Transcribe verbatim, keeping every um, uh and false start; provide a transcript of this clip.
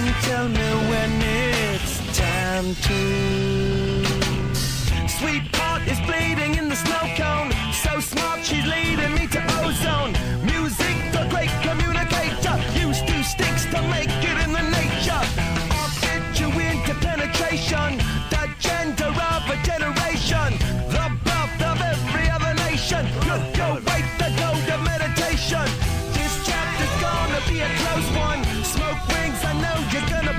tell me when it's time to. Sweetheart is bleeding in the snow cone. So smart, she's leading me to ozone. Music, the great communicator. Used two sticks to make it in the nature. I'll get you into penetration. The gender of a generation. The birth of every other nation. Look your way, the gold of meditation. This chapter's gonna be a close one. Smoke rings, I know you're gonna